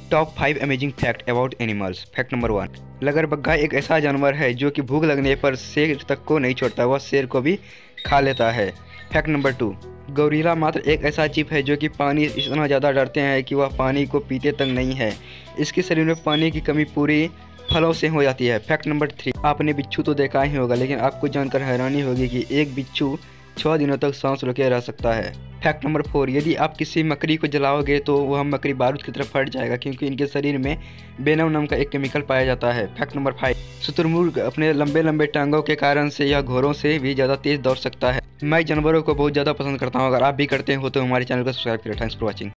Top 5 amazing fact about animals. Fact number 1, लगरबग्गा एक ऐसा जानवर है जो कि भूख लगने पर शेर तक को नहीं छोड़ता, वह शेर को भी खा लेता है। फैक्ट नंबर 2, गोरिल्ला मात्र एक ऐसा जीव है जो कि पानी से इतना ज़्यादा डरते हैं कि वह पानी को पीते तक नहीं है। इसके शरीर में पानी की कमी पूरी फलों से हो जाती है। फैक्ट नंबर 3, आपने बिच्छू तो देखा ही होगा, लेकिन आपको जानकर हैरानी होगी कि एक बिच्छू 6 दिनों तक सांस रोके रह सकता है। फैक्ट नंबर 4, यदि आप किसी मकड़ी को जलाओगे तो वह मकड़ी बारूद की तरफ फट जाएगा, क्योंकि इनके शरीर में वेनम नाम का एक केमिकल पाया जाता है। फैक्ट नंबर 5, शुतुरमुर्ग अपने लंबे लंबे टांगों के कारण से यह घोड़ों से भी ज़्यादा तेज दौड़ सकता है। मैं जानवरों को बहुत ज़्यादा पसंद करता हूँ। अगर आप भी करते हो तो हमारे चैनल को सब्सक्राइब करें। Thanks for watching.